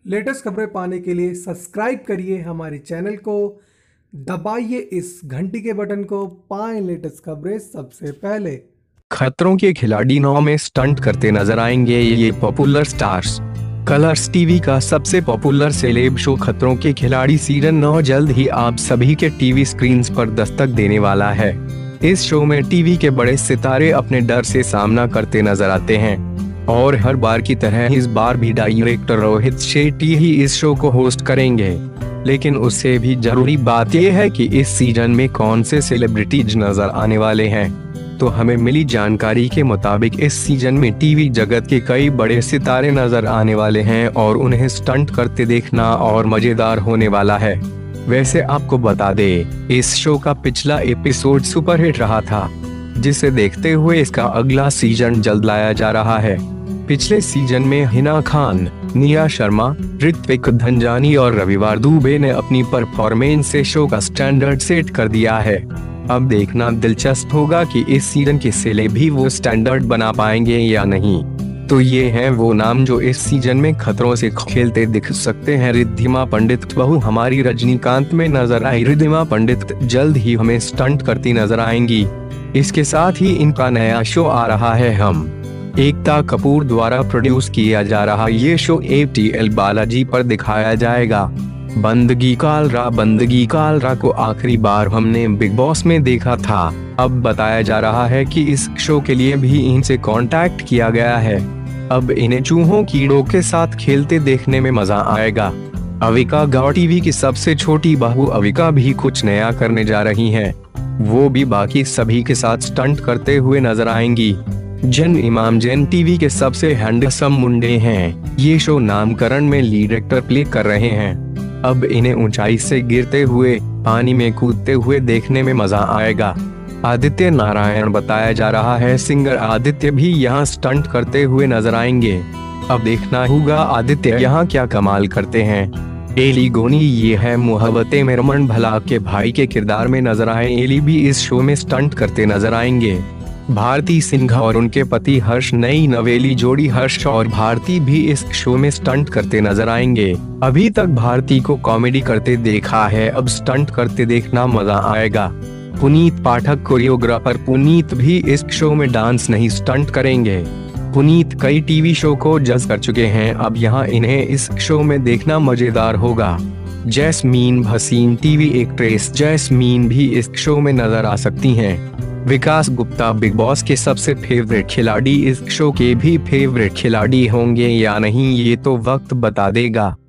Latest खबरें पाने के लिए सब्सक्राइब करिए हमारे चैनल को, दबाइए इस घंटी के बटन को, पाएं लेटेस्ट खबरें सबसे पहले। खतरों के खिलाड़ी 9 में स्टंट करते नजर आएंगे ये पॉपुलर स्टार्स। कलर्स टीवी का सबसे पॉपुलर सेलेब शो खतरों के खिलाड़ी सीजन 9 जल्द ही आप सभी के टीवी स्क्रीन्स पर दस्तक देने वाला है। इस शो में टीवी के बड़े सितारे अपने डर से सामना करते नजर आते हैं और हर बार की तरह इस बार भी डायरेक्टर रोहित शेट्टी ही इस शो को होस्ट करेंगे। लेकिन उससे भी जरूरी बात यह है कि इस सीजन में कौन से सेलिब्रिटीज नजर आने वाले हैं। तो हमें मिली जानकारी के मुताबिक इस सीजन में टीवी जगत के कई बड़े सितारे नजर आने वाले हैं और उन्हें स्टंट करते देखना और मजेदार होने वाला है। वैसे आपको बता दें, इस शो का पिछला एपिसोड सुपरहिट रहा था, जिसे देखते हुए इसका अगला सीजन जल्द लाया जा रहा है। पिछले सीजन में हिना खान, निया शर्मा, ऋत्विक धनजानी और रविवार दुबे ने अपनी परफॉर्मेंस से शो का स्टैंडर्ड सेट कर दिया है। अब देखना दिलचस्प होगा कि इस सीजन के सेलेब भी वो स्टैंडर्ड बना पाएंगे या नहीं। तो ये हैं वो नाम जो इस सीजन में खतरों से खेलते दिख सकते हैं। रिद्धिमा पंडित बहू हमारी रजनीकांत में नजर आई। रिद्धिमा पंडित जल्द ही हमें स्टंट करती नजर आएंगी। इसके साथ ही इनका नया शो आ रहा है हम एकता कपूर द्वारा प्रोड्यूस किया जा रहा ये शो ATL बालाजी पर दिखाया जाएगा। बंदगी कालरा को आखिरी बार हमने बिग बॉस में देखा था। अब बताया जा रहा है कि इस शो के लिए भी इनसे कांटेक्ट किया गया है। अब इन्हें चूहों कीड़ों के साथ खेलते देखने में मजा आएगा। अविका गौड़ टीवी की सबसे छोटी बहू अविका भी कुछ नया करने जा रही हैं। वो भी बाकी सभी के साथ स्टंट करते हुए नजर आएंगी। जन इमाम जैन टीवी के सबसे हैंडसम मुंडे हैं। ये शो नामकरण में लीड एक्टर प्ले कर रहे हैं। अब इन्हें ऊंचाई से गिरते हुए, पानी में कूदते हुए देखने में मजा आएगा। आदित्य नारायण बताया जा रहा है सिंगर आदित्य भी यहाँ स्टंट करते हुए नजर आएंगे। अब देखना होगा आदित्य यहाँ क्या कमाल करते हैं। एली गोनी ये है मोहब्बतें में रमन भला के भाई के किरदार में नजर आए एली भी इस शो में स्टंट करते नजर आएंगे। भारती सिंह और उनके पति हर्ष नई नवेली जोड़ी हर्ष और भारती भी इस शो में स्टंट करते नजर आएंगे। अभी तक भारती को कॉमेडी करते देखा है, अब स्टंट करते देखना मजा आएगा। पुनीत पाठक कोरियोग्राफर पुनीत भी इस शो में डांस नहीं स्टंट करेंगे। पुनीत कई टीवी शो को जज कर चुके हैं, अब यहाँ इन्हें इस शो में देखना मजेदार होगा। जैस्मीन भसीन टीवी एक्ट्रेस जैस्मीन भी इस शो में नजर आ सकती हैं। विकास गुप्ता बिग बॉस के सबसे फेवरेट खिलाड़ी इस शो के भी फेवरेट खिलाड़ी होंगे या नहीं, ये तो वक्त बता देगा।